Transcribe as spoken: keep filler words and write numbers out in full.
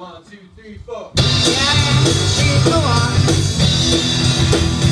One, two, three, four. Yeah, yeah, go on.